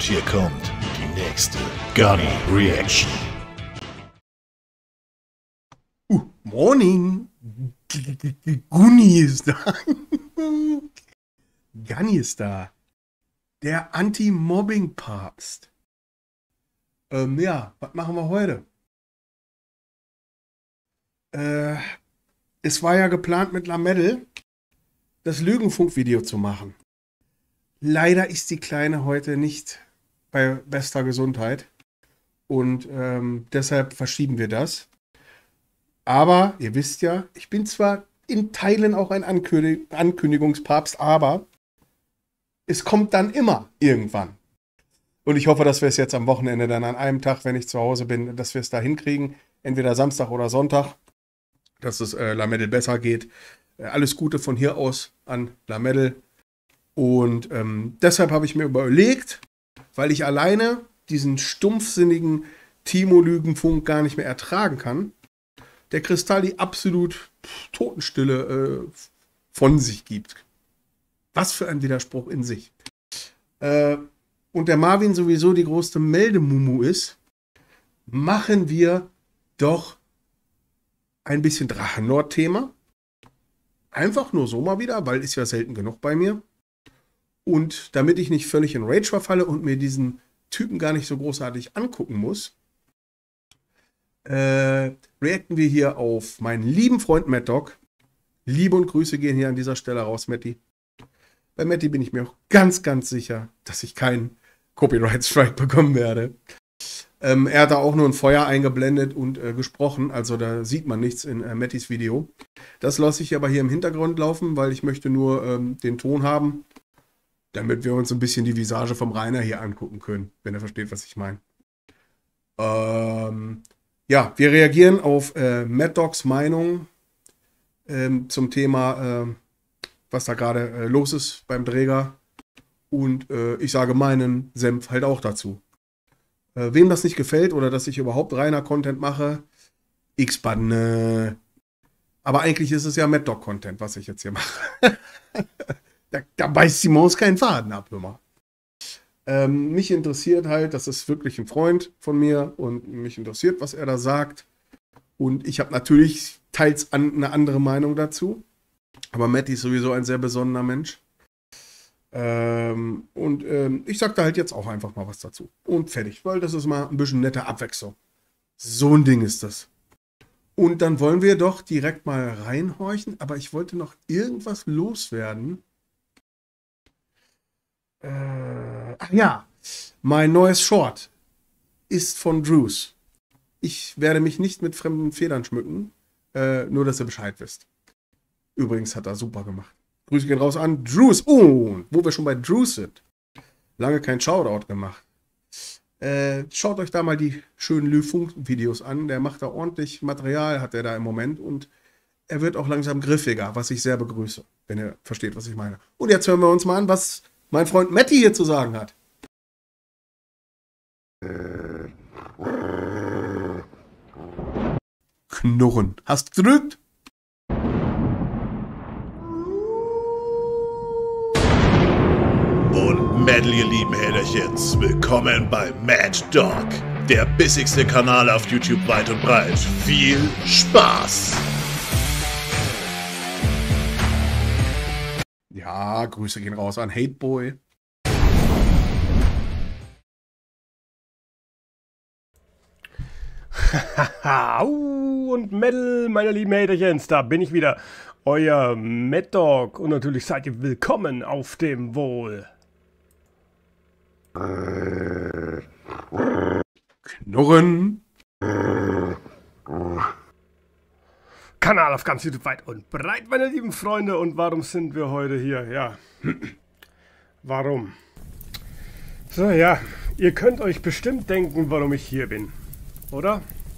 hier kommt die nächste Gunny Reaction. Morning. Gunny ist da. Gunny ist da. Der Anti-Mobbing-Papst. Ja, was machen wir heute? Es war ja geplant mit Lamedel das Lügenfunk-Video zu machen. Leider ist die Kleine heute nicht bei bester Gesundheit. Und deshalb verschieben wir das. Aber ihr wisst ja, ich bin zwar in Teilen auch ein Ankündigungspapst, aber es kommt dann immer irgendwann. Und ich hoffe, dass wir es jetzt am Wochenende dann an einem Tag, wenn ich zu Hause bin, dass wir es da hinkriegen. Entweder Samstag oder Sonntag, dass es Lamedel besser geht. Alles Gute von hier aus an Lamedel. Und deshalb habe ich mir überlegt, weil ich alleine diesen stumpfsinnigen Timo-Lügenfunk gar nicht mehr ertragen kann, der Kristall die absolut Totenstille von sich gibt. Was für ein Widerspruch in sich. Und der Marvin sowieso die große Meldemumu ist, machen wir doch ein bisschen Drachenlord-Thema. Einfach nur so mal wieder, weil ist ja selten genug bei mir. Und damit ich nicht völlig in Rage verfalle und mir diesen Typen gar nicht so großartig angucken muss, reacten wir hier auf meinen lieben Freund Mad Dog. Liebe und Grüße gehen hier an dieser Stelle raus, Matti. Bei Matti bin ich mir auch ganz, ganz sicher, dass ich keinen Copyright-Strike bekommen werde. Er hat da auch nur ein Feuer eingeblendet und gesprochen, also da sieht man nichts in Mattis Video. Das lasse ich aber hier im Hintergrund laufen, weil ich möchte nur den Ton haben, damit wir uns ein bisschen die Visage vom Rainer hier angucken können, wenn er versteht, was ich meine. Ja, wir reagieren auf Mad Dogs Meinung zum Thema, was da gerade los ist beim Träger. Und ich sage meinen Senf halt auch dazu. Wem das nicht gefällt oder dass ich überhaupt reiner Content mache, X-Banne. Aber eigentlich ist es ja Mad Dog Content, was ich jetzt hier mache. da beißt die Maus keinen Faden ab, immer. Mich interessiert halt, das ist wirklich ein Freund von mir und mich interessiert, was er da sagt. Und ich habe natürlich teils eine andere Meinung dazu. Aber Matti ist sowieso ein sehr besonderer Mensch. Ich sag da halt jetzt auch einfach mal was dazu. Und fertig, weil das ist mal ein bisschen nette Abwechslung. So ein Ding ist das. Und dann wollen wir doch direkt mal reinhorchen. Aber ich wollte noch irgendwas loswerden. Ach ja, mein neues Short ist von Drews. Ich werde mich nicht mit fremden Federn schmücken, nur dass ihr Bescheid wisst. Übrigens hat er super gemacht. Grüße gehen raus an Drews. Und wo wir schon bei Drews sind, lange kein Shoutout gemacht. Schaut euch da mal die schönen Lüfunk-Videos an. Der macht da ordentlich Material, hat er da im Moment. Und er wird auch langsam griffiger, was ich sehr begrüße, wenn ihr versteht, was ich meine. Und jetzt hören wir uns mal an, was mein Freund Matti hier zu sagen hat. Knurren. Hast gedrückt? Und Mädel, ihr lieben Häderchens, willkommen bei Mad Dog, der bissigste Kanal auf YouTube weit und breit. Viel Spaß! Ja, Grüße gehen raus an Hateboy. Und Metal, meine lieben Haterchens, da bin ich wieder, euer Mad Dog. Und natürlich seid ihr willkommen auf dem Wohl. Knurren. Kanal auf ganz YouTube weit und breit, meine lieben Freunde. Und warum sind wir heute hier? Ja, warum? So, ja, ihr könnt euch bestimmt denken, warum ich hier bin, oder?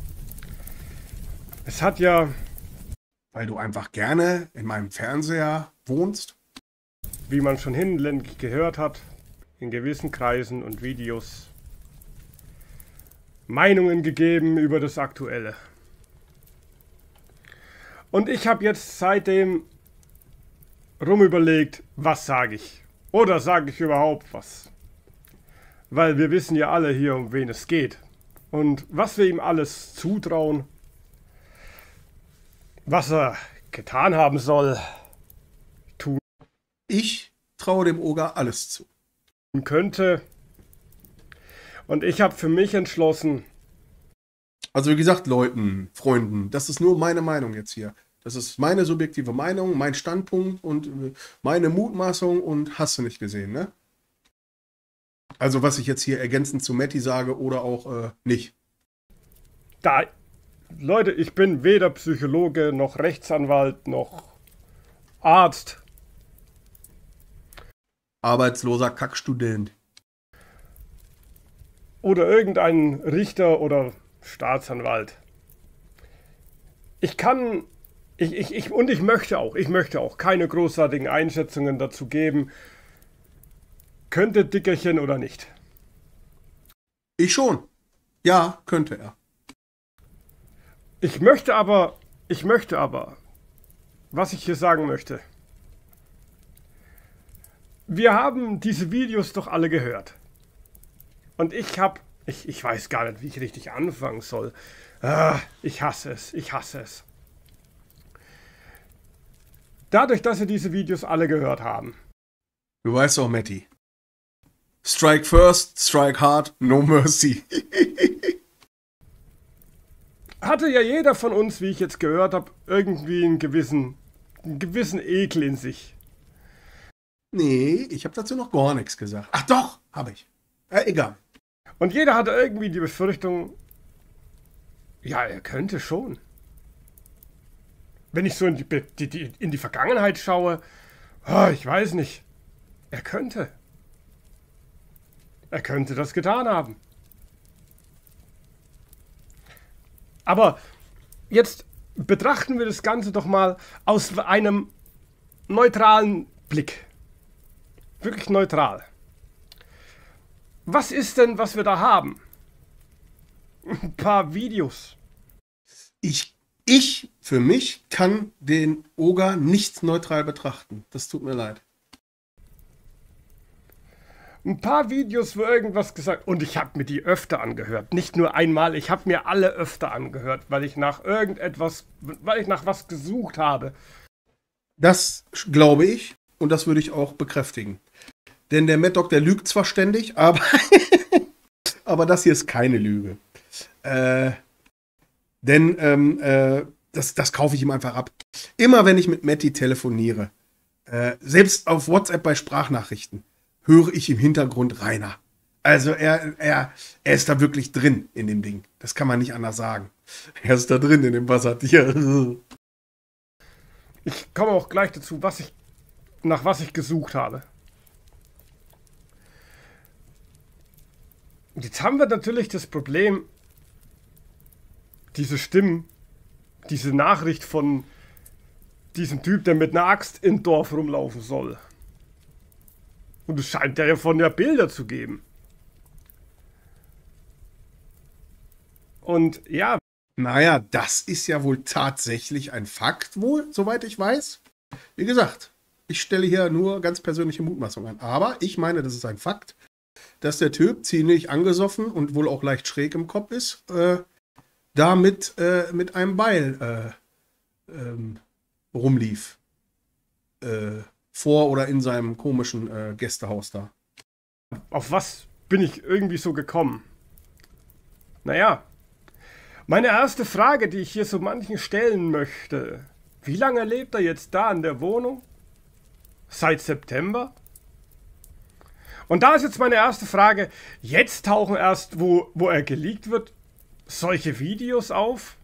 Es hat ja... Weil du einfach gerne in meinem Fernseher wohnst? Wie man schon hinlänglich gehört hat, in gewissen Kreisen und Videos Meinungen gegeben über das Aktuelle. Und ich habe jetzt seitdem rumüberlegt, was sage ich? Oder sage ich überhaupt was? weil wir wissen ja alle hier, um wen es geht. Und was wir ihm alles zutrauen, was er getan haben soll, tun Ich traue dem Oger alles zu. könnte. Und ich habe für mich entschlossen, Also wie gesagt, Leuten, Freunden, das ist nur meine Meinung jetzt hier. Das ist meine subjektive Meinung, mein Standpunkt und meine Mutmaßung und hast du nicht gesehen, ne? Also was ich jetzt hier ergänzend zu Matti sage oder auch nicht. Leute, ich bin weder Psychologe noch Rechtsanwalt noch Arzt. Arbeitsloser Kackstudent. Oder irgendein Richter oder Staatsanwalt. Ich möchte auch keine großartigen Einschätzungen dazu geben, könnte Dickerchen oder nicht. Ich schon. Ja, könnte er. Ich möchte aber, was ich hier sagen möchte. Wir haben diese Videos doch alle gehört. Und ich weiß gar nicht, wie ich richtig anfangen soll. Ich hasse es. Dadurch, dass wir diese Videos alle gehört haben. Du weißt doch, Matti. Strike first, strike hard, no mercy. Hatte ja jeder von uns, wie ich jetzt gehört habe, irgendwie einen gewissen Ekel in sich. Nee, ich habe dazu noch gar nichts gesagt. Ach doch, habe ich. Egal. Und jeder hatte irgendwie die Befürchtung, ja, er könnte schon. Wenn ich so in die Vergangenheit schaue, ich weiß nicht, er könnte das getan haben. Aber jetzt betrachten wir das Ganze doch mal aus einem neutralen Blick. Wirklich neutral. Was ist denn, was wir da haben? Ein paar Videos. Ich für mich kann den Oger nicht neutral betrachten. Das tut mir leid. Ein paar Videos, wo irgendwas gesagt, und ich habe mir die öfter angehört. Nicht nur einmal, ich habe mir alle öfter angehört, weil ich nach was gesucht habe. Das glaube ich und das würde ich auch bekräftigen. Denn der Mad Dog, der lügt zwar ständig, aber, aber das hier ist keine Lüge. Das kaufe ich ihm einfach ab. Immer wenn ich mit Matti telefoniere, selbst auf WhatsApp bei Sprachnachrichten, höre ich im Hintergrund Rainer. Also er ist da wirklich drin in dem Ding. Das kann man nicht anders sagen. Er ist da drin in dem Wassertier. Ich komme auch gleich dazu, nach was ich gesucht habe. Und jetzt haben wir natürlich das Problem, diese Stimmen, diese Nachricht von diesem Typ, der mit einer Axt im Dorf rumlaufen soll. Und es scheint ja von der Bilder zu geben. Und ja. Naja, das ist ja wohl tatsächlich ein Fakt, wohl, soweit ich weiß. Wie gesagt, ich stelle hier nur ganz persönliche Mutmaßungen an. Aber ich meine, das ist ein Fakt, dass der Typ ziemlich angesoffen und wohl auch leicht schräg im Kopf ist, mit einem Beil rumlief. Vor oder in seinem komischen Gästehaus da. Auf was bin ich irgendwie so gekommen? Naja, meine erste Frage, die ich hier so manchen stellen möchte: Wie lange lebt er jetzt da in der Wohnung? Seit September? Und da ist jetzt meine erste Frage: Jetzt tauchen erst, wo er geleakt wird, solche Videos auf?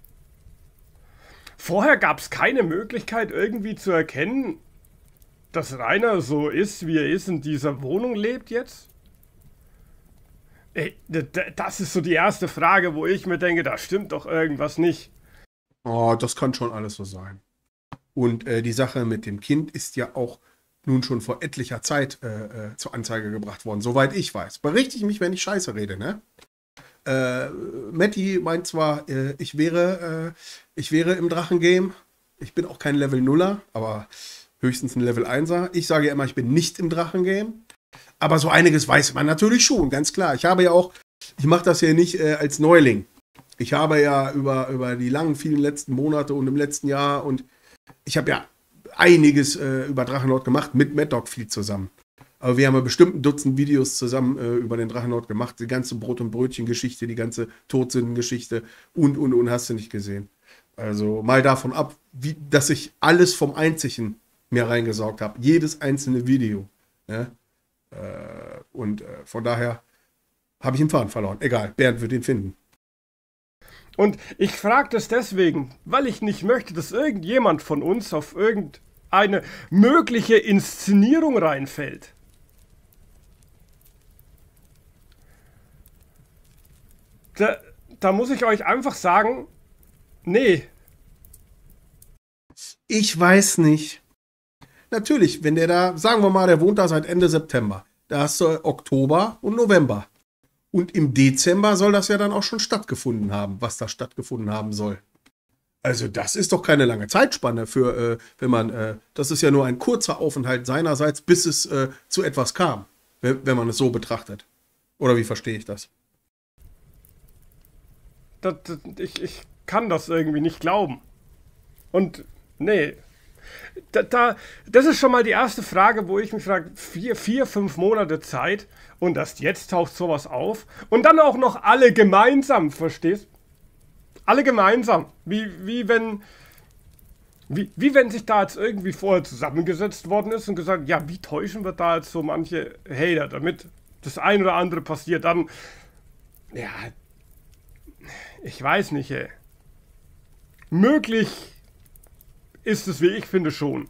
Vorher gab es keine Möglichkeit irgendwie zu erkennen, dass Rainer so ist, wie er ist, in dieser Wohnung lebt jetzt? Ey, das ist so die erste Frage, wo ich mir denke, da stimmt doch irgendwas nicht. Oh, das kann schon alles so sein. Und die Sache mit dem Kind ist ja auch nun schon vor etlicher Zeit zur Anzeige gebracht worden, soweit ich weiß. Berichte ich mich, wenn ich Scheiße rede, ne? Matti meint zwar, ich wäre im Drachengame. Ich bin auch kein Level 0er, aber höchstens ein Level 1er. Ich sage ja immer, ich bin nicht im Drachengame. Aber so einiges weiß man natürlich schon, ganz klar. Ich mache das ja nicht als Neuling. Ich habe ja über die langen, vielen letzten Monate und im letzten Jahr und ich habe ja einiges über Drachenlord gemacht, mit Mad Dog viel zusammen. Aber wir haben ja bestimmt ein Dutzend Videos zusammen über den Drachenlord gemacht. Die ganze Brot- und Brötchen-Geschichte, die ganze Todsünden-Geschichte und hast du nicht gesehen. Also mal davon ab, dass ich alles vom Einzigen mir reingesaugt habe. Jedes einzelne Video. Ja? Von daher habe ich den Faden verloren. Egal, Bernd wird ihn finden. Und ich frage das deswegen, weil ich nicht möchte, dass irgendjemand von uns auf irgendeine mögliche Inszenierung reinfällt. Da muss ich euch einfach sagen, nee. Ich weiß nicht. Natürlich, wenn der da, sagen wir mal, der wohnt da seit Ende September. Da hast du Oktober und November. Und im Dezember soll das ja dann auch schon stattgefunden haben, was da stattgefunden haben soll. Also das ist doch keine lange Zeitspanne für, das ist ja nur ein kurzer Aufenthalt seinerseits, bis es zu etwas kam, wenn man es so betrachtet. Oder wie verstehe ich das? Ich kann das irgendwie nicht glauben. Und nee. Das ist schon mal die erste Frage, wo ich mich frage, 5 Monate Zeit und erst jetzt taucht sowas auf. Und dann auch noch alle gemeinsam, verstehst? Alle gemeinsam. Wie wenn sich da jetzt irgendwie vorher zusammengesetzt worden ist und gesagt, ja, wie täuschen wir da jetzt so manche Hater, damit das ein oder andere passiert. Dann, ja, ich weiß nicht, ey. Möglich ist es, wie ich finde, schon.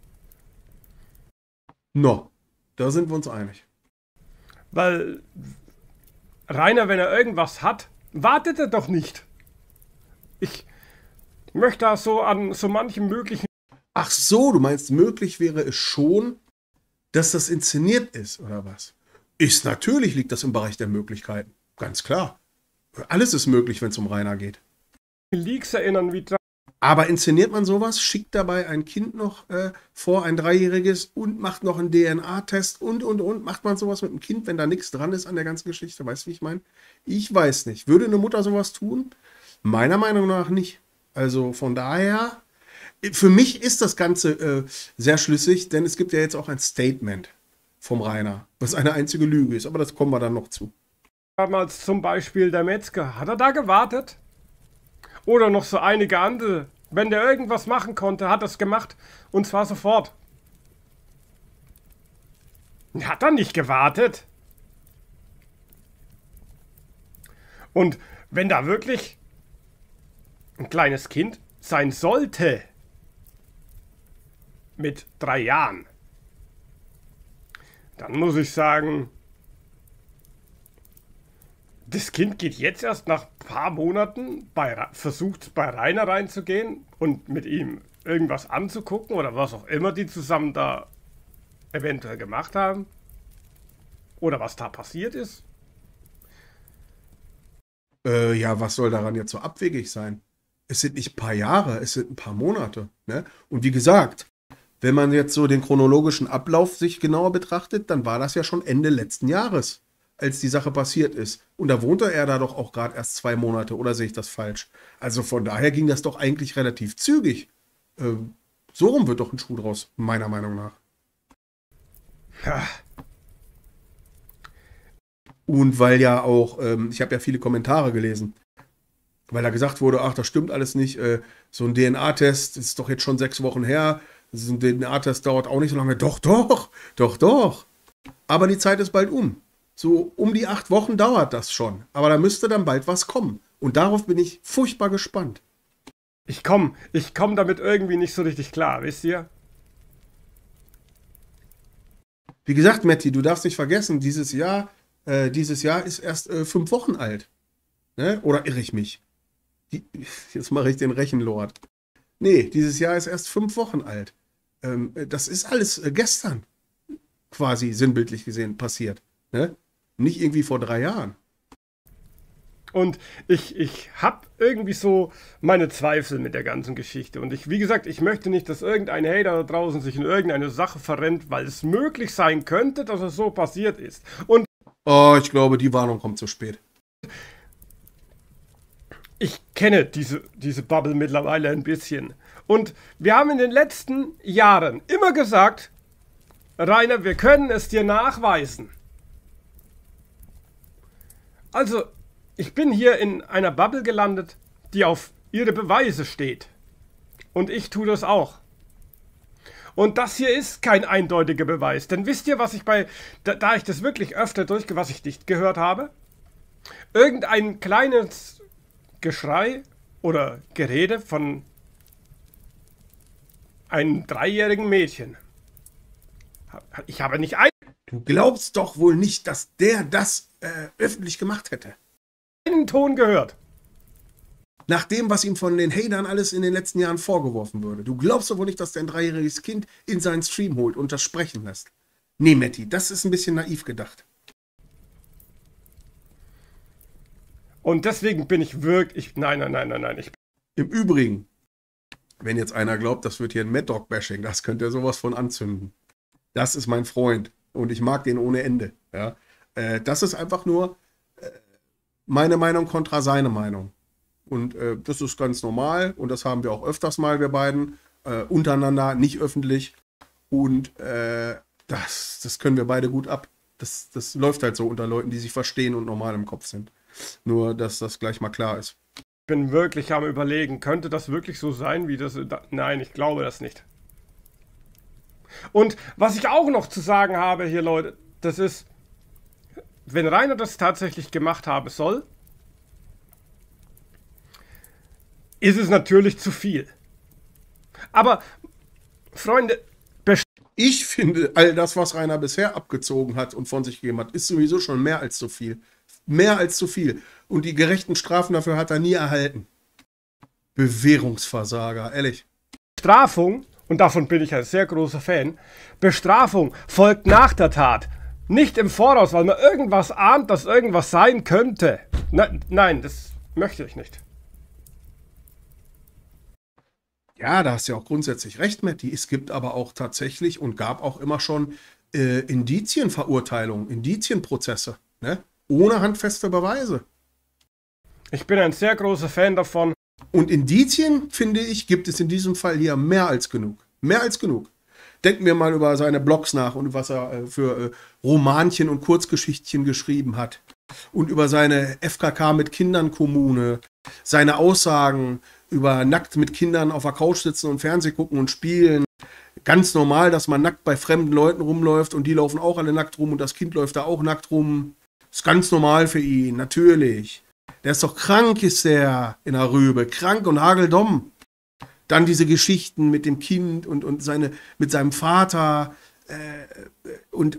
No, da sind wir uns einig. Weil Rainer, wenn er irgendwas hat, wartet er doch nicht. Ich möchte da so an so manchen möglichen... Ach so, du meinst, möglich wäre es schon, dass das inszeniert ist, oder was? Natürlich liegt das im Bereich der Möglichkeiten. Ganz klar. Alles ist möglich, wenn es um Rainer geht. Leaks erinnern, wie... Aber inszeniert man sowas, schickt dabei ein Kind noch vor, ein 3-jähriges, und macht noch einen DNA-Test und. Macht man sowas mit einem Kind, wenn da nichts dran ist an der ganzen Geschichte? Weißt du, wie ich meine? Ich weiß nicht. Würde eine Mutter sowas tun? Meiner Meinung nach nicht. Also von daher, für mich ist das Ganze sehr schlüssig, denn es gibt ja jetzt auch ein Statement vom Rainer, was eine einzige Lüge ist. Aber das kommen wir dann noch zu. Damals zum Beispiel der Metzger. Hat er da gewartet? Oder noch so einige andere. Wenn der irgendwas machen konnte, hat er es gemacht. Und zwar sofort. Hat er nicht gewartet. Und wenn da wirklich ein kleines Kind sein sollte, mit 3 Jahren, dann muss ich sagen, das Kind geht jetzt erst nach ein paar Monaten, versucht bei Rainer reinzugehen und mit ihm irgendwas anzugucken oder was auch immer die zusammen da eventuell gemacht haben. Oder was da passiert ist. Ja, was soll daran jetzt so abwegig sein? Es sind nicht ein paar Jahre, es sind ein paar Monate. Ne? Und wie gesagt, wenn man jetzt so den chronologischen Ablauf sich genauer betrachtet, dann war das ja schon Ende letzten Jahres, als die Sache passiert ist. Und da wohnte er da doch auch gerade erst 2 Monate, oder sehe ich das falsch? Also von daher ging das doch eigentlich relativ zügig. So rum wird doch ein Schuh draus, meiner Meinung nach. Ja. Und weil ja auch, ich habe ja viele Kommentare gelesen, weil da gesagt wurde, ach, das stimmt alles nicht, so ein DNA-Test ist doch jetzt schon 6 Wochen her, so ein DNA-Test dauert auch nicht so lange. Doch. Aber die Zeit ist bald um. So um die 8 Wochen dauert das schon. Aber da müsste dann bald was kommen. Und darauf bin ich furchtbar gespannt. Ich komm damit irgendwie nicht so richtig klar, wisst ihr? Wie gesagt, Matti, du darfst nicht vergessen, dieses Jahr ist erst 5 Wochen alt. Ne? Oder irre ich mich? Jetzt mache ich den Rechenlord. Nee, dieses Jahr ist erst 5 Wochen alt. Das ist alles gestern quasi sinnbildlich gesehen passiert. Ne? Nicht irgendwie vor 3 Jahren. Und ich habe irgendwie so meine Zweifel mit der ganzen Geschichte. Und wie gesagt, ich möchte nicht, dass irgendein Hater da draußen sich in irgendeine Sache verrennt, weil es möglich sein könnte, dass es so passiert ist. Und oh, ich glaube, die Warnung kommt zu spät. ich kenne diese Bubble mittlerweile ein bisschen. Und wir haben in den letzten Jahren immer gesagt, Rainer, wir können es dir nachweisen. Also, ich bin hier in einer Bubble gelandet, die auf ihre Beweise steht. Und ich tue das auch. Und das hier ist kein eindeutiger Beweis. Denn wisst ihr, was ich da ich das wirklich öfter was ich nicht gehört habe? Irgendein kleines Geschrei oder Gerede von einem 3-jährigen Mädchen. Ich habe nicht Du glaubst doch wohl nicht, dass der das öffentlich gemacht hätte. einen Ton gehört. Nach dem, was ihm von den Hatern alles in den letzten Jahren vorgeworfen wurde. Du glaubst doch wohl nicht, dass der ein 3-jähriges Kind in seinen Stream holt und das sprechen lässt. Nee, Matti, das ist ein bisschen naiv gedacht. Und deswegen bin ich wirklich... Nein. Im Übrigen, wenn jetzt einer glaubt, das wird hier ein Mad Dog Bashing, das könnte er sowas von anzünden. Das ist mein Freund und ich mag den ohne Ende. Ja? Das ist einfach nur meine Meinung kontra seine Meinung. Und das ist ganz normal und das haben wir auch öfters mal, wir beiden, untereinander, nicht öffentlich. Und das können wir beide gut ab. Das läuft halt so unter Leuten, die sich verstehen und normal im Kopf sind. Nur, dass das gleich mal klar ist. Ich bin wirklich am Überlegen, könnte das wirklich so sein, wie das... Nein, ich glaube das nicht. Und was ich auch noch zu sagen habe hier, Leute, das ist, wenn Rainer das tatsächlich gemacht haben soll, ist es natürlich zu viel. Aber, Freunde, ich finde, all das, was Rainer bisher abgezogen hat und von sich gegeben hat, ist sowieso schon mehr als zu viel. Mehr als zu viel. Und die gerechten Strafen dafür hat er nie erhalten. Bewährungsversager, ehrlich. Bestrafung, und davon bin ich ein sehr großer Fan, Bestrafung folgt nach der Tat. Nicht im Voraus, weil man irgendwas ahnt, dass irgendwas sein könnte. Nein, das möchte ich nicht. Ja, da hast du ja auch grundsätzlich recht, Matti. Es gibt aber auch tatsächlich und gab auch immer schon Indizienverurteilungen, Indizienprozesse, ne? Ohne handfeste Beweise. Ich bin ein sehr großer Fan davon. Und Indizien, finde ich, gibt es in diesem Fall hier mehr als genug. Mehr als genug. Denken wir mal über seine Blogs nach und was er für Romanchen und Kurzgeschichtchen geschrieben hat. Und über seine FKK mit Kindern Kommune. Seine Aussagen über nackt mit Kindern auf der Couch sitzen und Fernseh gucken und spielen. Ganz normal, dass man nackt bei fremden Leuten rumläuft und die laufen auch alle nackt rum und das Kind läuft da auch nackt rum. Ist ganz normal für ihn, natürlich. Der ist doch krank, ist der in der Rübe. Krank und hageldumm. Dann diese Geschichten mit dem Kind und mit seinem Vater und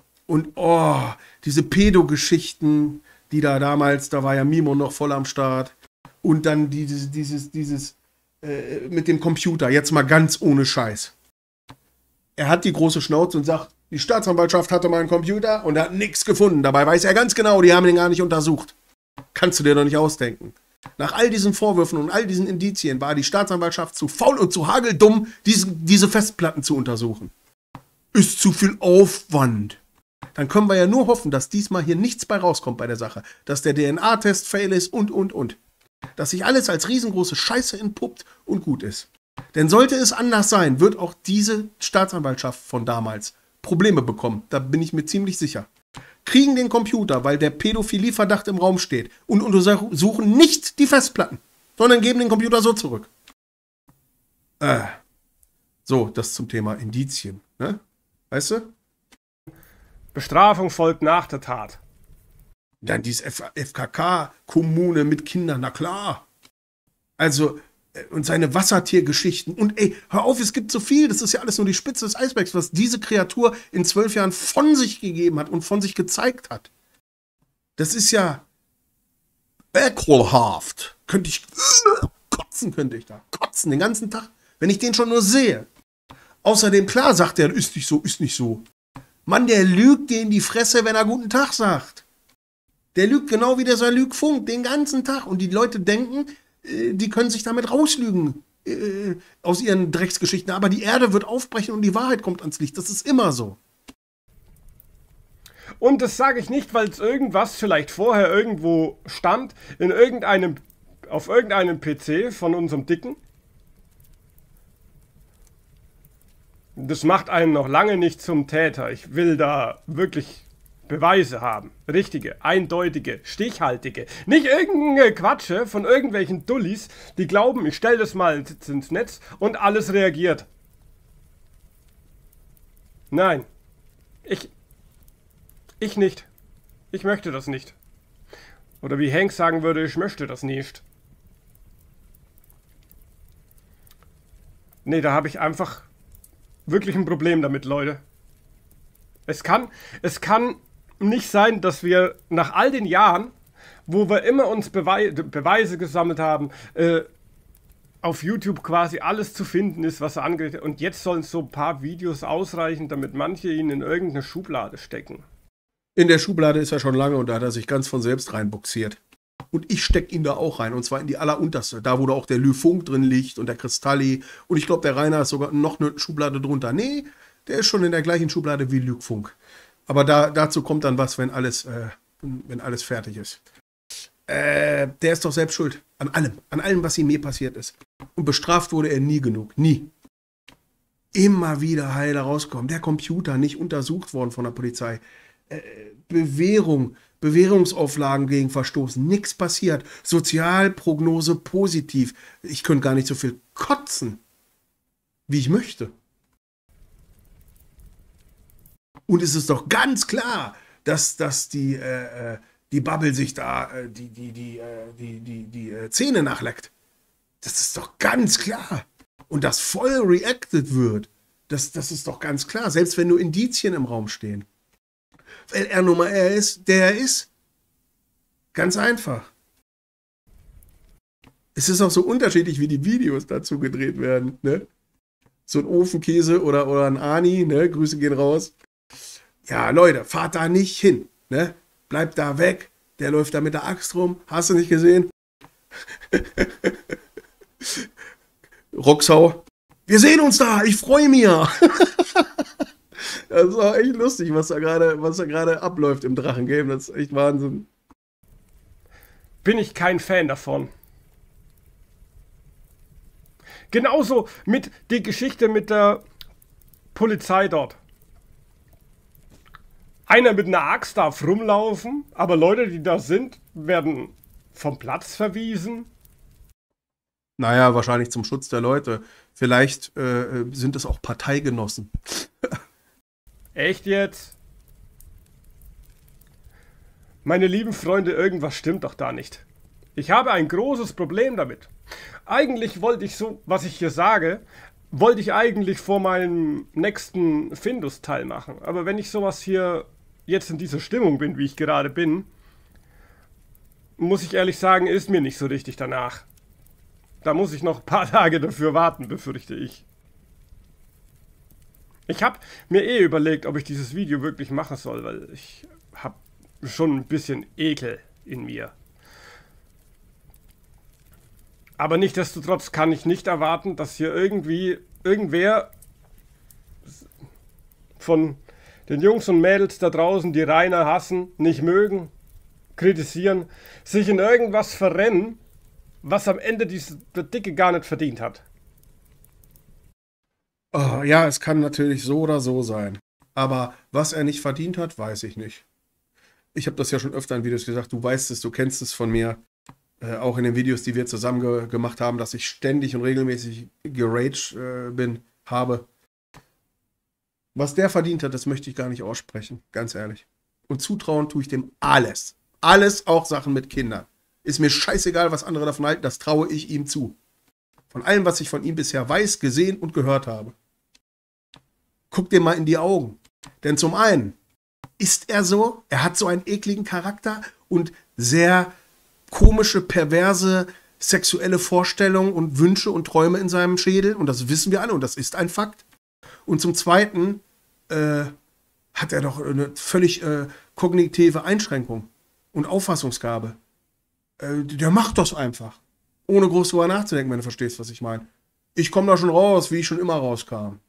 diese Pädo-Geschichten, die da damals, da war ja Mimo noch voll am Start. Und dann dieses mit dem Computer, jetzt mal ganz ohne Scheiß. Er hat die große Schnauze und sagt, die Staatsanwaltschaft hatte mal einen Computer und hat nichts gefunden. Dabei weiß er ganz genau, die haben den gar nicht untersucht. Kannst du dir doch nicht ausdenken. Nach all diesen Vorwürfen und all diesen Indizien war die Staatsanwaltschaft zu faul und zu hageldumm, diese Festplatten zu untersuchen. Ist zu viel Aufwand. Dann können wir ja nur hoffen, dass diesmal hier nichts bei rauskommt bei der Sache. Dass der DNA-Test fail ist und. Dass sich alles als riesengroße Scheiße entpuppt und gut ist. Denn sollte es anders sein, wird auch diese Staatsanwaltschaft von damals Probleme bekommen. Da bin ich mir ziemlich sicher. Kriegen den Computer, weil der Pädophilie-Verdacht im Raum steht und untersuchen nicht die Festplatten, sondern geben den Computer so zurück. So, das zum Thema Indizien, ne? Weißt du? Bestrafung folgt nach der Tat. Dann dieses FKK-Kommune mit Kindern, na klar. Also, und seine Wassertiergeschichten. Und ey, hör auf, es gibt so viel. Das ist ja alles nur die Spitze des Eisbergs, was diese Kreatur in 12 Jahren von sich gegeben hat und von sich gezeigt hat. Das ist ja ekelhaft. Könnte ich kotzen den ganzen Tag, wenn ich den schon nur sehe. Außerdem, klar sagt er, ist nicht so. Mann, der lügt dir in die Fresse, wenn er guten Tag sagt. Der lügt genau wie der Sir Lügfunk den ganzen Tag. Und die Leute denken, die können sich damit rauslügen aus ihren Drecksgeschichten. Aber die Erde wird aufbrechen und die Wahrheit kommt ans Licht. Das ist immer so. Und das sage ich nicht, weil es irgendwas vielleicht vorher irgendwo stand, auf irgendeinem PC von unserem Dicken. Das macht einen noch lange nicht zum Täter. Ich will da wirklich Beweise haben. Richtige, eindeutige, stichhaltige. Nicht irgendeine Quatsche von irgendwelchen Dullis, die glauben, ich stelle das mal ins Netz und alles reagiert. Nein. Ich nicht. Ich möchte das nicht. Oder wie Hank sagen würde, ich möchte das nicht. Nee, da habe ich einfach wirklich ein Problem damit, Leute. Es kann nicht sein, dass wir nach all den Jahren, wo wir immer uns Beweise gesammelt haben, auf YouTube quasi alles zu finden ist, was er angerichtet hat. Und jetzt sollen so ein paar Videos ausreichen, damit manche ihn in irgendeine Schublade stecken. In der Schublade ist er schon lange und da hat er sich ganz von selbst reinbuxiert. Und ich stecke ihn da auch rein, und zwar in die allerunterste, da wo da auch der Lüfunk drin liegt und der Kristalli. Und ich glaube, der Rainer ist sogar noch eine Schublade drunter. Nee, der ist schon in der gleichen Schublade wie Lügfunk. Aber dazu kommt dann was, wenn alles fertig ist. Der ist doch selbst schuld. An allem, was ihm je passiert ist. Und bestraft wurde er nie genug. Nie. Immer wieder heile rauskommen. Der Computer nicht untersucht worden von der Polizei. Bewährungsauflagen gegen verstoßen. Nichts passiert. Sozialprognose positiv. Ich könnte gar nicht so viel kotzen, wie ich möchte. Und es ist doch ganz klar, dass die Bubble sich da die Zähne nachleckt. Das ist doch ganz klar. Und dass voll reacted wird, das ist doch ganz klar. Selbst wenn nur Indizien im Raum stehen. Weil er nun mal er ist, der er ist. Ganz einfach. Es ist auch so unterschiedlich, wie die Videos dazu gedreht werden. Ne? So ein Ofenkäse oder ein Ani, ne? Grüße gehen raus. Ja, Leute, fahrt da nicht hin. Ne? Bleibt da weg. Der läuft da mit der Axt rum. Hast du nicht gesehen? Roxau. Wir sehen uns da. Ich freue mich. Das ist auch echt lustig, was da gerade abläuft im Drachengame. Das ist echt Wahnsinn. Bin ich kein Fan davon. Genauso mit die Geschichte mit der Polizei dort. Einer mit einer Axt darf rumlaufen, aber Leute, die da sind, werden vom Platz verwiesen. Naja, wahrscheinlich zum Schutz der Leute. Vielleicht sind es auch Parteigenossen. Echt jetzt? Meine lieben Freunde, irgendwas stimmt doch da nicht. Ich habe ein großes Problem damit. Eigentlich wollte ich so, was ich hier sage, wollte ich eigentlich vor meinem nächsten Findus-Teil machen. Aber wenn ich sowas hier jetzt in dieser Stimmung bin, wie ich gerade bin, muss ich ehrlich sagen, ist mir nicht so richtig danach. Da muss ich noch ein paar Tage dafür warten, befürchte ich. Ich habe mir überlegt, ob ich dieses Video wirklich machen soll, weil ich habe schon ein bisschen Ekel in mir. Aber nichtsdestotrotz kann ich nicht erwarten, dass hier irgendwer von den Jungs und Mädels da draußen, die Rainer hassen, nicht mögen, kritisieren, sich in irgendwas verrennen, was am Ende der Dicke gar nicht verdient hat. Oh, ja, es kann natürlich so oder so sein. Aber was er nicht verdient hat, weiß ich nicht. Ich habe das ja schon öfter in Videos gesagt, du weißt es, du kennst es von mir. Auch in den Videos, die wir zusammen gemacht haben, dass ich ständig und regelmäßig geraged habe. Was der verdient hat, das möchte ich gar nicht aussprechen, ganz ehrlich. Und zutrauen tue ich dem alles. Alles, auch Sachen mit Kindern. Ist mir scheißegal, was andere davon halten, das traue ich ihm zu. Von allem, was ich von ihm bisher weiß, gesehen und gehört habe. Guck dir mal in die Augen. Denn zum einen ist er so, er hat so einen ekligen Charakter und sehr komische, perverse, sexuelle Vorstellungen und Wünsche und Träume in seinem Schädel. Und das wissen wir alle und das ist ein Fakt. Und zum Zweiten hat er doch eine völlig kognitive Einschränkung. und Auffassungsgabe. Der macht das einfach. Ohne groß drüber nachzudenken, wenn du verstehst, was ich meine. Ich komme da schon raus, wie ich schon immer rauskam.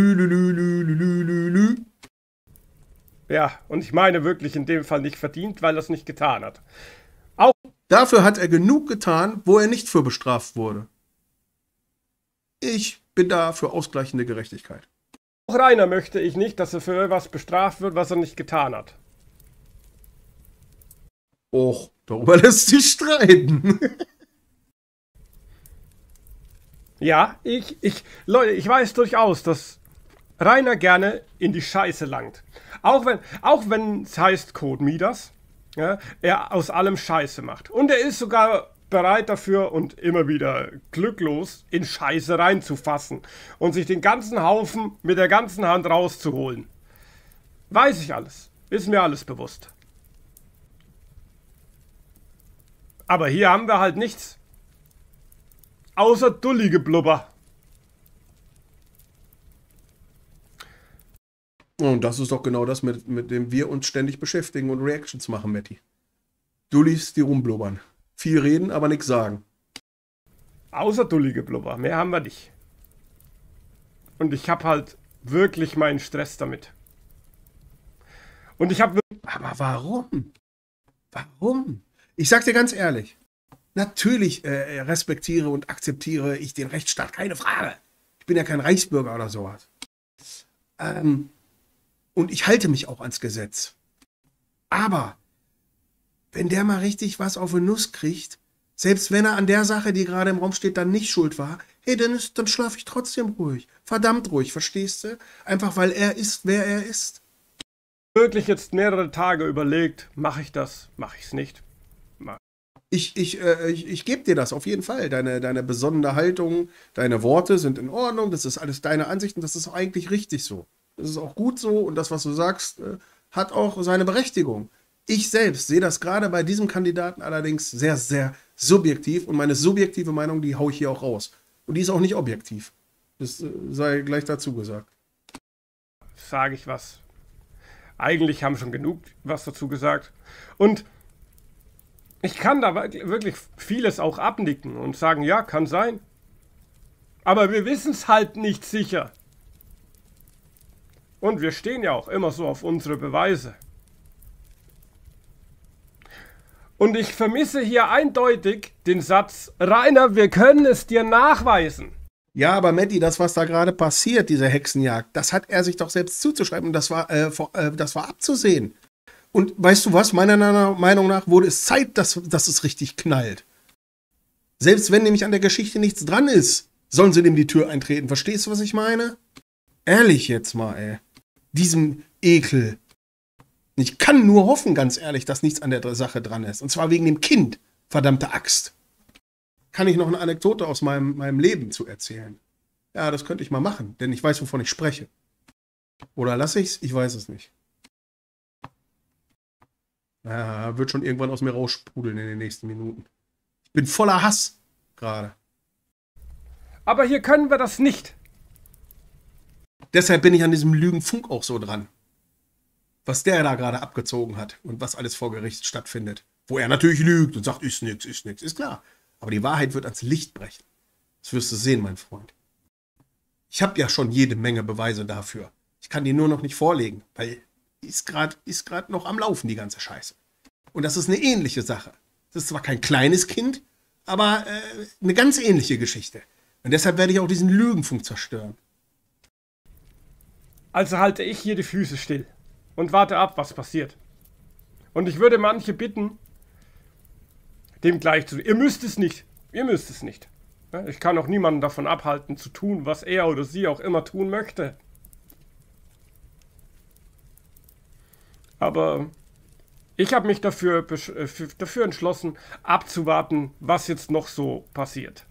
Lü. Ja, und ich meine wirklich in dem Fall nicht verdient, weil er es nicht getan hat. Auch Dafür hat er genug getan, wo er nicht für bestraft wurde. Ich bin da für ausgleichende Gerechtigkeit. Rainer möchte ich nicht, dass er für etwas bestraft wird, was er nicht getan hat. Och, darüber lässt sich streiten. Ja, Leute, ich weiß durchaus, dass Rainer gerne in die Scheiße langt. Auch wenn es heißt Code Midas, ja, er aus allem Scheiße macht. Und er ist sogar bereit dafür und immer wieder glücklos in Scheiße reinzufassen und sich den ganzen Haufen mit der ganzen Hand rauszuholen. Weiß ich alles. Ist mir alles bewusst. Aber hier haben wir halt nichts. Außer dullige Blubber. Und das ist doch genau das, mit dem wir uns ständig beschäftigen und Reactions machen, Matti. Dullis, die rumblubbern. Viel reden, aber nichts sagen. Außer dullige Blubber. Mehr haben wir nicht. Und ich habe halt wirklich meinen Stress damit. Und ich habe... Aber warum? Warum? Ich sag dir ganz ehrlich, natürlich respektiere und akzeptiere ich den Rechtsstaat, keine Frage. Ich bin ja kein Reichsbürger oder sowas. Und ich halte mich auch ans Gesetz. Aber wenn der mal richtig was auf den Nuss kriegt, selbst wenn er an der Sache, die gerade im Raum steht, dann nicht schuld war, hey, dann schlafe ich trotzdem ruhig. Verdammt ruhig, verstehst du? Einfach weil er ist, wer er ist. Wirklich jetzt mehrere Tage überlegt, mache ich das, mache ich es nicht. Ich gebe dir das auf jeden Fall. Deine besonnene Haltung, deine Worte sind in Ordnung, das ist alles deine Ansichten, das ist eigentlich richtig so. Das ist auch gut so und das, was du sagst, hat auch seine Berechtigung. Ich selbst sehe das gerade bei diesem Kandidaten allerdings sehr, sehr subjektiv und meine subjektive Meinung, die haue ich hier auch raus. Und die ist auch nicht objektiv. Das sei gleich dazu gesagt. Sage ich was. Eigentlich haben schon genug was dazu gesagt. Und ich kann da wirklich vieles auch abnicken und sagen, ja, kann sein. Aber wir wissen es halt nicht sicher. Und wir stehen ja auch immer so auf unsere Beweise. Und ich vermisse hier eindeutig den Satz, Rainer, wir können es dir nachweisen. Ja, aber Matti, das, was da gerade passiert, diese Hexenjagd, das hat er sich doch selbst zuzuschreiben und das war abzusehen. Und weißt du was, meiner Meinung nach wurde es Zeit, dass es richtig knallt. Selbst wenn nämlich an der Geschichte nichts dran ist, sollen sie dem die Tür eintreten. Verstehst du, was ich meine? Ehrlich jetzt mal, ey. Diesem Ekel. Ich kann nur hoffen, ganz ehrlich, dass nichts an der Sache dran ist. Und zwar wegen dem Kind. Verdammte Axt. Kann ich noch eine Anekdote aus meinem Leben zu erzählen? Ja, das könnte ich mal machen, denn ich weiß, wovon ich spreche. Oder lasse ich's? Ich weiß es nicht. Ja, wird schon irgendwann aus mir raussprudeln in den nächsten Minuten. Ich bin voller Hass gerade. Aber hier können wir das nicht. Deshalb bin ich an diesem Lügenfunk auch so dran. Was der da gerade abgezogen hat und was alles vor Gericht stattfindet. Wo er natürlich lügt und sagt, ist nix, ist klar. Aber die Wahrheit wird ans Licht brechen. Das wirst du sehen, mein Freund. Ich habe ja schon jede Menge Beweise dafür. Ich kann die nur noch nicht vorlegen, weil ist gerade noch am Laufen, die ganze Scheiße. Und das ist eine ähnliche Sache. Das ist zwar kein kleines Kind, aber eine ganz ähnliche Geschichte. Und deshalb werde ich auch diesen Lügenfunk zerstören. Also halte ich hier die Füße still und warte ab, was passiert. Und ich würde manche bitten, dem gleich zu... Ihr müsst es nicht. Ja, ich kann auch niemanden davon abhalten, zu tun, was er oder sie auch immer tun möchte. Aber ich habe mich dafür entschlossen, abzuwarten, was jetzt noch so passiert.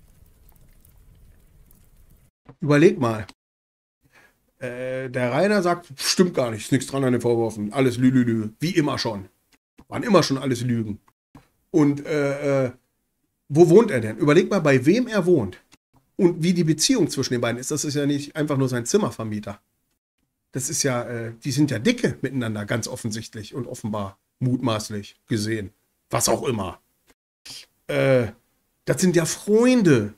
Überleg mal. Der Rainer sagt, stimmt gar nicht, ist nichts dran an den Vorwürfen. Alles Lü. Wie immer schon. Waren immer schon alles Lügen. Und wo wohnt er denn? Überleg mal, bei wem er wohnt. Und wie die Beziehung zwischen den beiden ist. Das ist ja nicht einfach nur sein Zimmervermieter. Das ist ja, die sind ja dicke miteinander, ganz offensichtlich und offenbar, mutmaßlich gesehen. was auch immer. Das sind ja Freunde.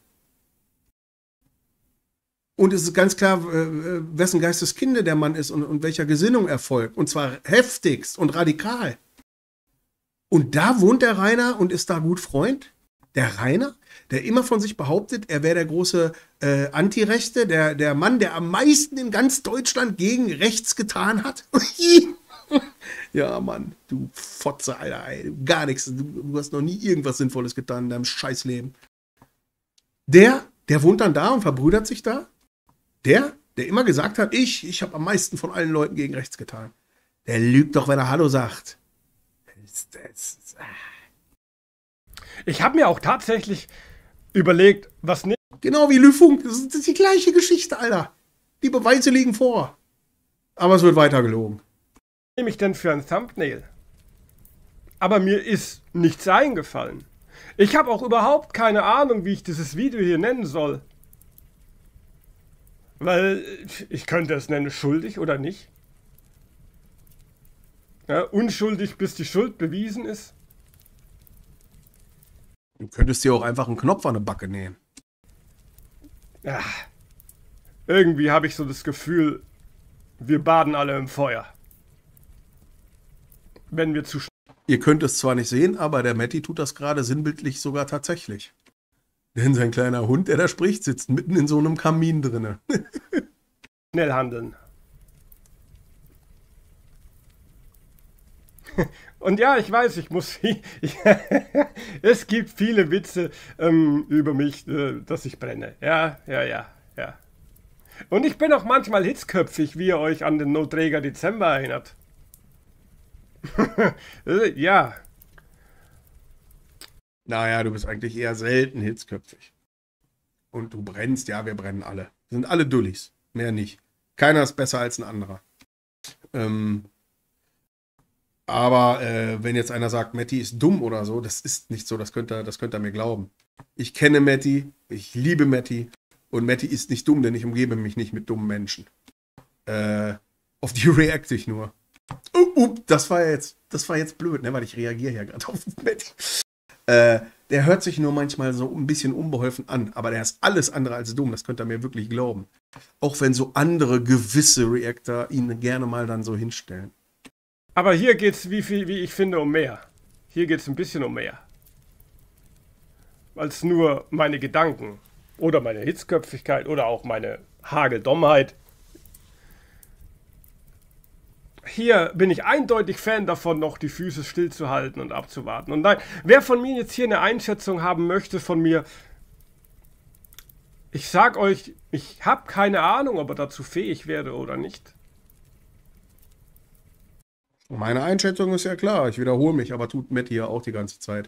Und es ist ganz klar, wessen Geisteskinde der Mann ist und welcher Gesinnung er folgt. Und zwar heftigst und radikal. Und da wohnt der Rainer und ist da gut Freund. Der Rainer, der immer von sich behauptet, er wäre der große Antirechte, der Mann, der am meisten in ganz Deutschland gegen rechts getan hat. Ja, Mann, du Fotze, Alter, ey, gar nichts. Du hast noch nie irgendwas Sinnvolles getan in deinem Scheißleben. Der wohnt dann da und verbrüdert sich da. Der immer gesagt hat, ich habe am meisten von allen Leuten gegen rechts getan. Der lügt doch, wenn er Hallo sagt. Ich habe mir auch tatsächlich überlegt, was nicht. Genau wie Lüfunk. Das ist die gleiche Geschichte, Alter. Die Beweise liegen vor. Aber es wird weiter gelogen. Nehme ich denn für ein Thumbnail? Aber mir ist nichts eingefallen. Ich habe auch überhaupt keine Ahnung, wie ich dieses Video hier nennen soll. Weil ich könnte es nennen, schuldig oder nicht. Ja, unschuldig, bis die Schuld bewiesen ist. Du könntest dir auch einfach einen Knopf an eine Backe nähen. Ja, irgendwie habe ich so das Gefühl, wir baden alle im Feuer. Wenn wir zu schnell. Ihr könnt es zwar nicht sehen, aber der Matti tut das gerade sinnbildlich sogar tatsächlich. Denn sein kleiner Hund, der da spricht, sitzt mitten in so einem Kamin drinne. Schnell handeln. Und ja, ich weiß, ich muss. Es gibt viele Witze über mich, dass ich brenne. Ja. Und ich bin auch manchmal hitzköpfig, wie ihr euch an den No-Träger Dezember erinnert. Ja. Naja, du bist eigentlich eher selten hitzköpfig. Und du brennst, ja, wir brennen alle. Wir sind alle Dullis, mehr nicht. Keiner ist besser als ein anderer. Aber wenn jetzt einer sagt, Matti ist dumm oder so, das ist nicht so, das könnt ihr mir glauben. Ich kenne Matti, ich liebe Matti und Matti ist nicht dumm, denn ich umgebe mich nicht mit dummen Menschen. Auf die reacte ich nur. Das war jetzt blöd, ne, weil ich reagiere ja gerade auf Matti. Der hört sich nur manchmal so ein bisschen unbeholfen an, aber der ist alles andere als dumm, das könnt ihr mir wirklich glauben. Auch wenn so andere gewisse Reactor ihn gerne mal dann so hinstellen. Aber hier geht's, wie ich finde, um mehr. Hier geht's ein bisschen um mehr. Als nur meine Gedanken oder meine Hitzköpfigkeit oder auch meine Hageldummheit. Hier bin ich eindeutig Fan davon, noch die Füße stillzuhalten und abzuwarten. Und nein, wer von mir jetzt hier eine Einschätzung haben möchte von mir, ich sag euch, ich habe keine Ahnung, ob er dazu fähig wäre oder nicht. Meine Einschätzung ist ja klar, ich wiederhole mich, aber tut Matti ja auch die ganze Zeit.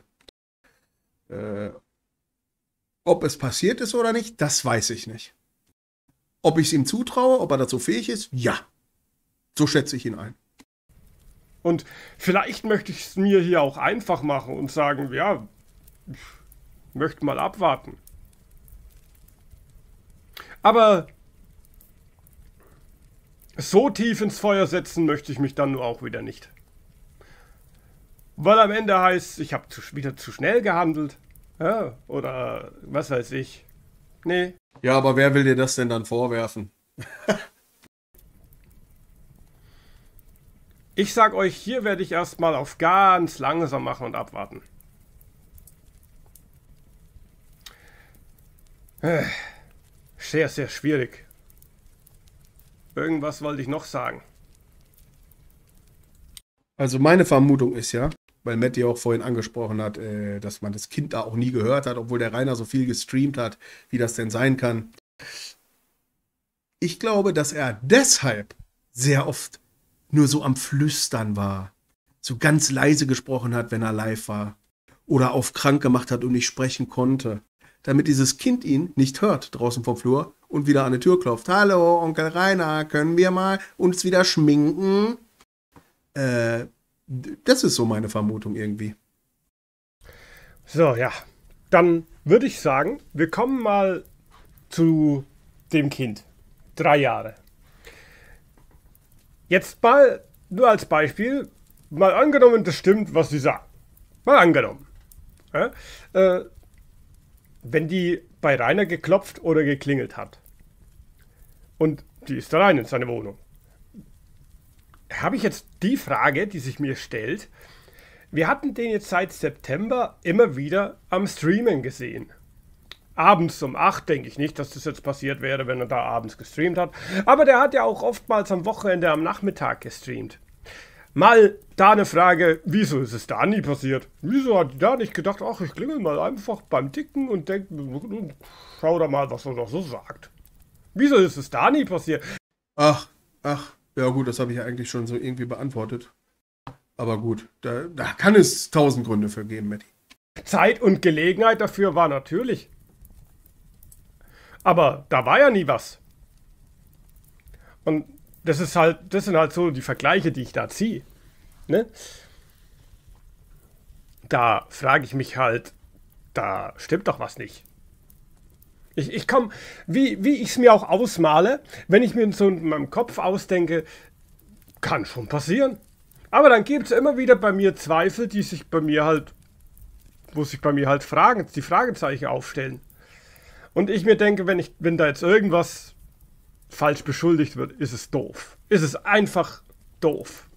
Ob es passiert ist oder nicht, das weiß ich nicht. Ob ich es ihm zutraue, ob er dazu fähig ist, ja. So schätze ich ihn ein. Und vielleicht möchte ich es mir hier auch einfach machen und sagen, ja, ich möchte mal abwarten. Aber so tief ins Feuer setzen möchte ich mich dann nur auch wieder nicht. Weil am Ende heißt, ich habe wieder zu schnell gehandelt. Ja, oder was weiß ich. Nee. Ja, aber wer will dir das denn dann vorwerfen? Ich sag euch, hier werde ich erstmal auf ganz langsam machen und abwarten. Sehr, sehr schwierig. Irgendwas wollte ich noch sagen. Also meine Vermutung ist ja, weil Matti auch vorhin angesprochen hat, dass man das Kind da auch nie gehört hat, obwohl der Rainer so viel gestreamt hat, wie das denn sein kann. Ich glaube, dass er deshalb sehr oft nur so am Flüstern war, so ganz leise gesprochen hat, wenn er live war oder auf krank gemacht hat und nicht sprechen konnte, damit dieses Kind ihn nicht hört draußen vom Flur und wieder an die Tür klopft. Hallo, Onkel Rainer, können wir mal uns wieder schminken? Das ist so meine Vermutung irgendwie. So, ja. Dann würde ich sagen, wir kommen mal zu dem Kind. 3 Jahre. Jetzt mal, nur als Beispiel, mal angenommen, das stimmt, was sie sagt. Mal angenommen. Ja, wenn die bei Rainer geklopft oder geklingelt hat und die ist da rein in seine Wohnung, habe ich jetzt die Frage, die sich mir stellt. Wir hatten den jetzt seit September immer wieder am Streamen gesehen. Abends um 8 denke ich nicht, dass das jetzt passiert wäre, wenn er da abends gestreamt hat. Aber der hat ja auch oftmals am Wochenende am Nachmittag gestreamt. Mal da eine Frage, wieso ist es da nie passiert? Wieso hat die da nicht gedacht, ach, ich klingel mal einfach beim Ticken und denke, schau da mal, was er doch so sagt. Wieso ist es da nie passiert? Ach, ja gut, das habe ich ja eigentlich schon so irgendwie beantwortet. Aber gut, da kann es 1000 Gründe für geben, Matti. Zeit und Gelegenheit dafür war natürlich. Aber da war ja nie was. Und das sind halt so die Vergleiche, die ich da ziehe. Ne? Da frage ich mich halt, da stimmt doch was nicht. Ich komme, wie ich es mir auch ausmale, wenn ich mir so in meinem Kopf ausdenke, kann schon passieren. Aber dann gibt es immer wieder bei mir Zweifel, die sich bei mir halt, wo sich bei mir halt die Fragezeichen aufstellen. Und ich mir denke, wenn da jetzt irgendwas falsch beschuldigt wird, ist es doof. Ist es einfach doof.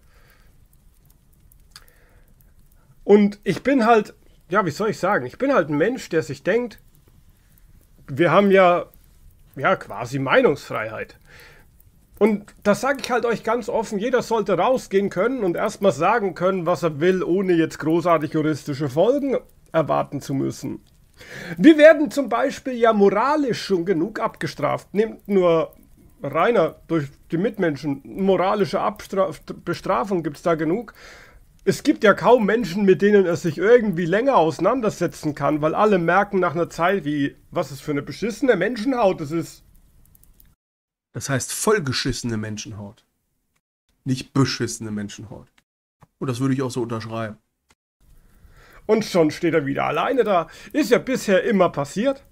Und ich bin halt, ja, wie soll ich sagen, ich bin halt ein Mensch, der sich denkt, wir haben ja quasi Meinungsfreiheit. Und das sage ich halt euch ganz offen, jeder sollte rausgehen können und erstmal sagen können, was er will, ohne jetzt großartig juristische Folgen erwarten zu müssen. Wir werden zum Beispiel ja moralisch schon genug abgestraft. Nehmt nur Rainer durch die Mitmenschen. Moralische Bestrafung gibt es da genug. Es gibt ja kaum Menschen, mit denen er sich irgendwie länger auseinandersetzen kann, weil alle merken nach einer Zeit, was es für eine beschissene Menschenhaut das ist. Das heißt vollgeschissene Menschenhaut. Nicht beschissene Menschenhaut. Und das würde ich auch so unterschreiben. Und schon steht er wieder alleine da. Ist ja bisher immer passiert.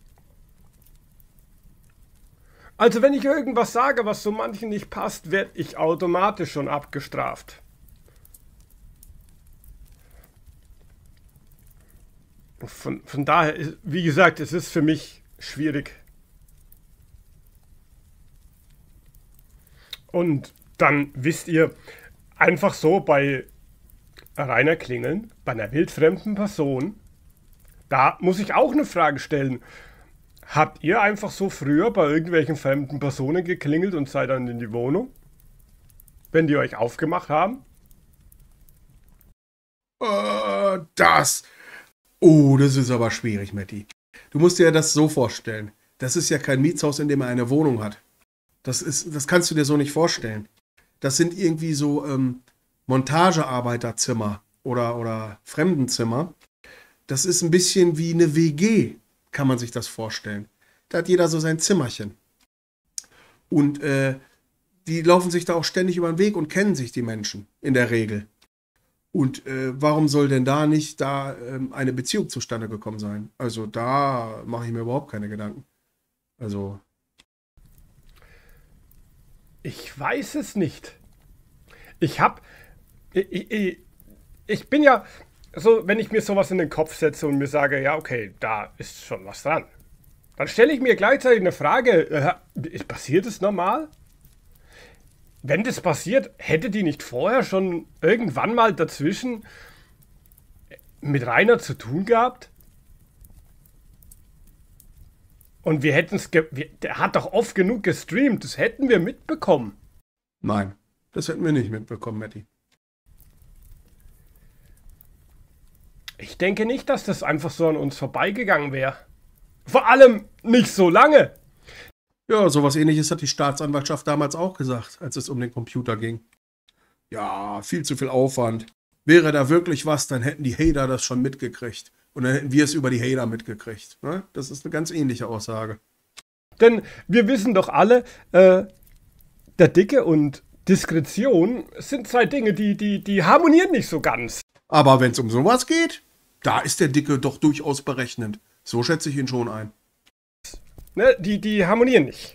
Also wenn ich irgendwas sage, was so manchen nicht passt, werde ich automatisch schon abgestraft. Von daher, wie gesagt, es ist für mich schwierig. Und dann wisst ihr, einfach so bei Rainer klingeln, bei einer wildfremden Person, da muss ich auch eine Frage stellen. Habt ihr einfach so früher bei irgendwelchen fremden Personen geklingelt und seid dann in die Wohnung? Wenn die euch aufgemacht haben? Das ist aber schwierig, Matti. Du musst dir das so vorstellen. Das ist ja kein Mietshaus, in dem er eine Wohnung hat. Das kannst du dir so nicht vorstellen. Das sind irgendwie so Montagearbeiterzimmer oder Fremdenzimmer. Das ist ein bisschen wie eine WG, kann man sich das vorstellen. Da hat jeder so sein Zimmerchen. Und die laufen sich da auch ständig über den Weg und kennen sich, die Menschen, in der Regel. Und warum soll denn da nicht eine Beziehung zustande gekommen sein? Also da mache ich mir überhaupt keine Gedanken. Also ich weiß es nicht. Ich bin ja so, wenn ich mir sowas in den Kopf setze und mir sage, ja, okay, da ist schon was dran. Dann stelle ich mir gleichzeitig eine Frage, passiert es normal? Wenn das passiert, hätte die nicht vorher schon irgendwann mal dazwischen mit Rainer zu tun gehabt? Und wir hätten es, der hat doch oft genug gestreamt, das hätten wir mitbekommen. Nein, das hätten wir nicht mitbekommen, Matti. Ich denke nicht, dass das einfach so an uns vorbeigegangen wäre. Vor allem nicht so lange. Ja, sowas Ähnliches hat die Staatsanwaltschaft damals auch gesagt, als es um den Computer ging. Ja, viel zu viel Aufwand. Wäre da wirklich was, dann hätten die Hater das schon mitgekriegt. Und dann hätten wir es über die Hater mitgekriegt. Ne? Das ist eine ganz ähnliche Aussage. Denn wir wissen doch alle, der Dicke und Diskretion sind zwei Dinge, die harmonieren nicht so ganz. Aber wenn es um sowas geht, da ist der Dicke doch durchaus berechnend. So schätze ich ihn schon ein. Ne, die harmonieren nicht.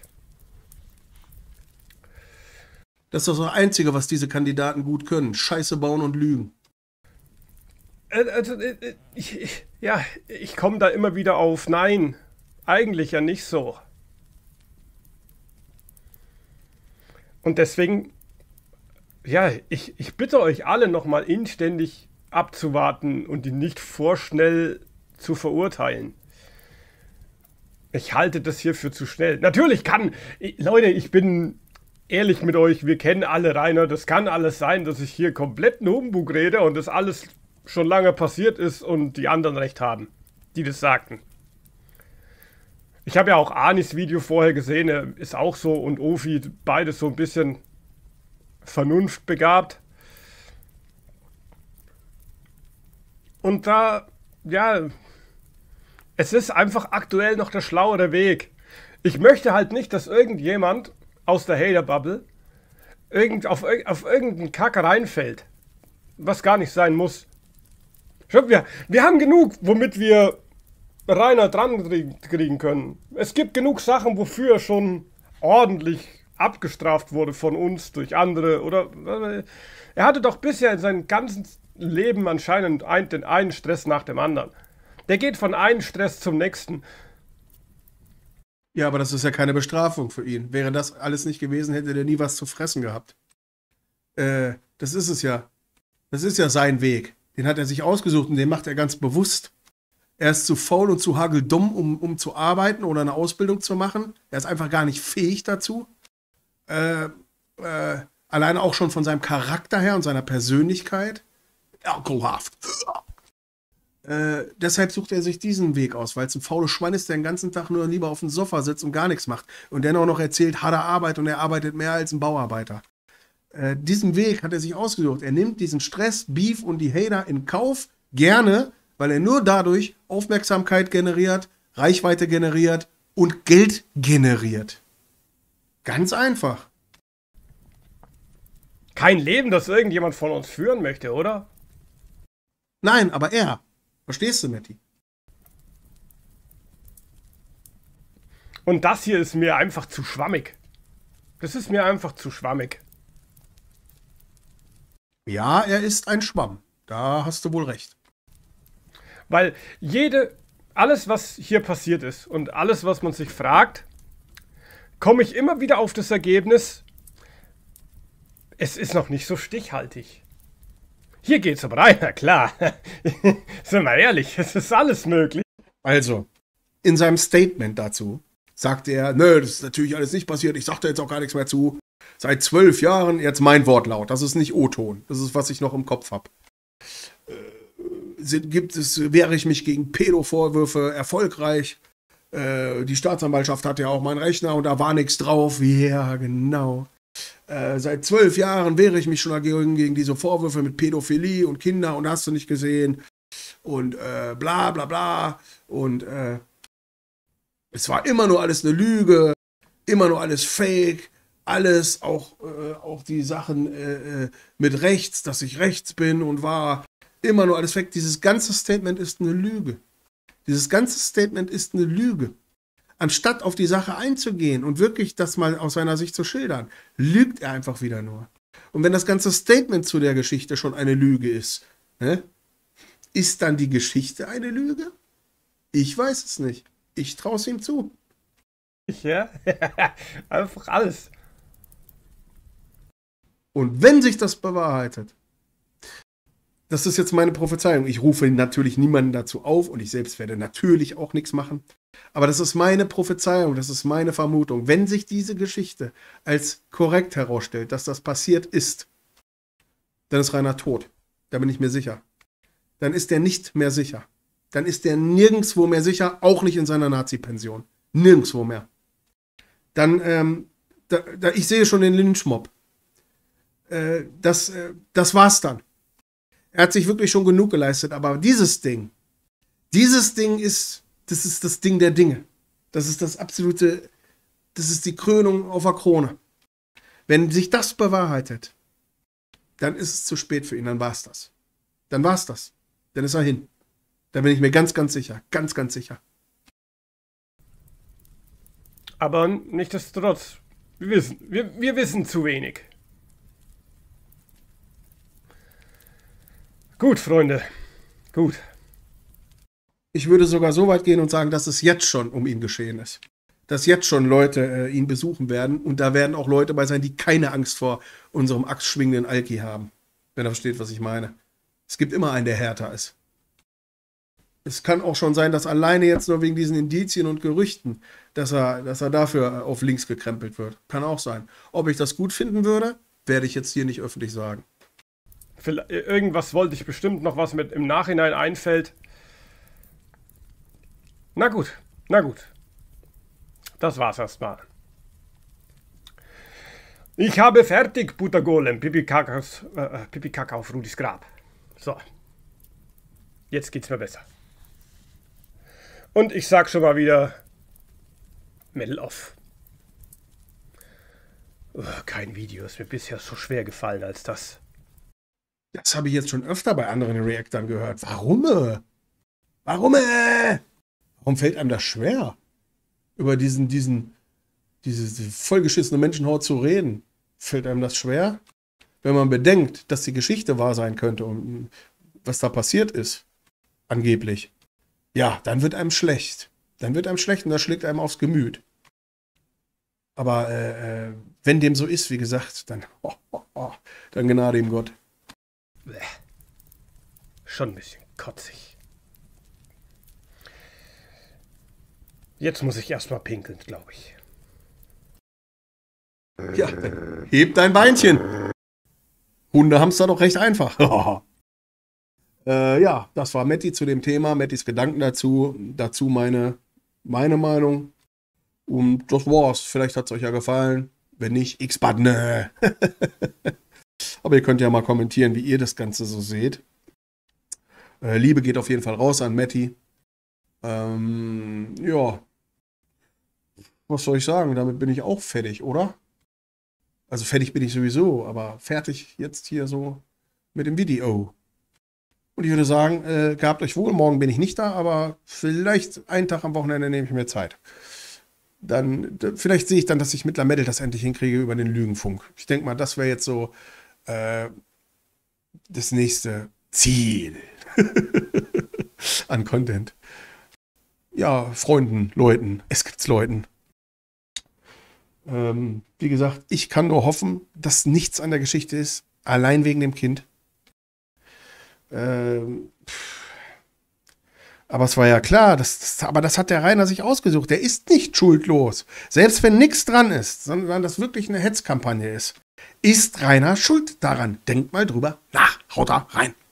Das ist doch das Einzige, was diese Kandidaten gut können. Scheiße bauen und lügen. Ich komme da immer wieder auf. Nein, eigentlich ja nicht so. Und deswegen, ja, ich bitte euch alle nochmal inständig abzuwarten und ihn nicht vorschnell zu verurteilen. Ich halte das hier für zu schnell. Natürlich Leute, ich bin ehrlich mit euch, wir kennen alle Rainer, das kann alles sein, dass ich hier kompletten Humbug rede und das alles schon lange passiert ist und die anderen recht haben, die das sagten. Ich habe ja auch Anis Video vorher gesehen, er ist auch so und Ofi, beides so ein bisschen vernunftbegabt. Und da, ja, es ist einfach aktuell noch der schlauere Weg. Ich möchte halt nicht, dass irgendjemand aus der Hater-Bubble auf irgendeinen Kack reinfällt, was gar nicht sein muss. Wir haben genug, womit wir Rainer dran kriegen können. Es gibt genug Sachen, wofür er schon ordentlich abgestraft wurde von uns durch andere. Oder er hatte doch bisher in seinem ganzen Leben anscheinend den einen Stress nach dem anderen. Der geht von einem Stress zum nächsten. Ja, aber das ist ja keine Bestrafung für ihn. Wäre das alles nicht gewesen, hätte der nie was zu fressen gehabt. Das ist es ja. Das ist ja sein Weg. Den hat er sich ausgesucht und den macht er ganz bewusst. Er ist zu faul und zu hageldumm, um zu arbeiten oder eine Ausbildung zu machen. Er ist einfach gar nicht fähig dazu. Alleine auch schon von seinem Charakter her und seiner Persönlichkeit. Ekelhaft. Deshalb sucht er sich diesen Weg aus, weil es ein faules Schwein ist, der den ganzen Tag nur lieber auf dem Sofa sitzt und gar nichts macht. Und dennoch noch erzählt, harte Arbeit und er arbeitet mehr als ein Bauarbeiter. Diesen Weg hat er sich ausgesucht. Er nimmt diesen Stress, Beef und die Hater in Kauf, gerne, weil er nur dadurch Aufmerksamkeit generiert, Reichweite generiert und Geld generiert. Ganz einfach. Kein Leben, das irgendjemand von uns führen möchte, oder? Nein, aber er. Verstehst du, Matti? Und das hier ist mir einfach zu schwammig. Das ist mir einfach zu schwammig. Ja, er ist ein Schwamm. Da hast du wohl recht. Weil alles, was hier passiert ist und alles, was man sich fragt, komme ich immer wieder auf das Ergebnis, es ist noch nicht so stichhaltig. Hier geht's aber rein, na klar. Sind wir ehrlich, es ist alles möglich. Also, in seinem Statement dazu sagte er, nö, das ist natürlich alles nicht passiert, ich sag da jetzt auch gar nichts mehr zu. Seit 12 Jahren, jetzt mein Wortlaut, das ist nicht O-Ton, das ist, was ich noch im Kopf habe. Wehre ich mich gegen Pädo-Vorwürfe erfolgreich. Die Staatsanwaltschaft hatte ja auch meinen Rechner und da war nichts drauf. Ja, genau. Seit 12 Jahren wehre ich mich schon gegen diese Vorwürfe mit Pädophilie und Kinder und hast du nicht gesehen. Und bla bla bla. Und es war immer nur alles eine Lüge, immer nur alles Fake. Alles, auch die Sachen mit rechts, dass ich rechts bin und war immer nur alles fake. Dieses ganze Statement ist eine Lüge. Dieses ganze Statement ist eine Lüge. Anstatt auf die Sache einzugehen und wirklich das mal aus seiner Sicht zu schildern, lügt er einfach wieder nur. Und wenn das ganze Statement zu der Geschichte schon eine Lüge ist, ne, ist dann die Geschichte eine Lüge? Ich weiß es nicht. Ich traue es ihm zu. Ja, einfach alles. Und wenn sich das bewahrheitet, das ist jetzt meine Prophezeiung. Ich rufe natürlich niemanden dazu auf und ich selbst werde natürlich auch nichts machen. Aber das ist meine Prophezeiung, das ist meine Vermutung. Wenn sich diese Geschichte als korrekt herausstellt, dass das passiert ist, dann ist Rainer tot. Da bin ich mir sicher. Dann ist er nicht mehr sicher. Dann ist er nirgendwo mehr sicher, auch nicht in seiner Nazi-Pension. Nirgendwo mehr. Dann, ich sehe schon den Lynchmob. Das war's dann. Er hat sich wirklich schon genug geleistet, aber dieses Ding ist, das ist das Ding der Dinge. Das ist das absolute, das ist die Krönung auf der Krone. Wenn sich das bewahrheitet, dann ist es zu spät für ihn, dann war's das. Dann war's das. Dann ist er hin. Da bin ich mir ganz, ganz sicher. Ganz, ganz sicher. Aber nichtsdestotrotz, wir wissen zu wenig. Gut, Freunde. Gut. Ich würde sogar so weit gehen und sagen, dass es jetzt schon um ihn geschehen ist. Dass jetzt schon Leute ihn besuchen werden. Und da werden auch Leute bei sein, die keine Angst vor unserem axtschwingenden Alki haben. Wenn er versteht, was ich meine. Es gibt immer einen, der härter ist. Es kann auch schon sein, dass alleine jetzt nur wegen diesen Indizien und Gerüchten, dass er dafür auf links gekrempelt wird. Kann auch sein. Ob ich das gut finden würde, werde ich jetzt hier nicht öffentlich sagen. Irgendwas wollte ich bestimmt noch, was mir im Nachhinein einfällt. Na gut, na gut. Das war's erstmal. Ich habe fertig, Buttergolem. Pipi-Kaka auf Rudis Grab. So. Jetzt geht's mir besser. Und ich sag schon mal wieder, Medal off. Kein Video ist mir bisher so schwer gefallen als das. Das habe ich jetzt schon öfter bei anderen Reactern gehört. Warum? Warum? Warum fällt einem das schwer, über diese vollgeschissene Menschenhaut zu reden? Fällt einem das schwer? Wenn man bedenkt, dass die Geschichte wahr sein könnte und was da passiert ist, angeblich. Ja, dann wird einem schlecht. Dann wird einem schlecht und das schlägt einem aufs Gemüt. Aber wenn dem so ist, wie gesagt, dann Gnade ihm Gott. Bleh. Schon ein bisschen kotzig. Jetzt muss ich erstmal pinkeln, glaube ich. Ja, heb dein Beinchen. Hunde haben es da doch recht einfach. Ja, das war Matti zu dem Thema. Mattis Gedanken dazu. Dazu meine Meinung. Und das war's. Vielleicht hat es euch ja gefallen. Wenn nicht, X-Button. Aber ihr könnt ja mal kommentieren, wie ihr das Ganze so seht. Liebe geht auf jeden Fall raus an Matti. Ja. Was soll ich sagen? Damit bin ich auch fertig, oder? Also fertig bin ich sowieso, aber fertig jetzt hier so mit dem Video. Und ich würde sagen, gehabt euch wohl. Morgen bin ich nicht da, aber vielleicht einen Tag am Wochenende nehme ich mir Zeit. Dann, vielleicht sehe ich dann, dass ich mit Lamedel das endlich hinkriege über den Lügenfunk. Ich denke mal, das wäre jetzt so das nächste Ziel an Content. Ja, Freunden, Leuten, es gibt's Leuten. Wie gesagt, ich kann nur hoffen, dass nichts an der Geschichte ist, allein wegen dem Kind. Aber es war ja klar, aber das hat der Rainer sich ausgesucht. Der ist nicht schuldlos. Selbst wenn nichts dran ist, sondern das wirklich eine Hetzkampagne ist, ist Rainer schuld daran. Denkt mal drüber nach. Haut da rein.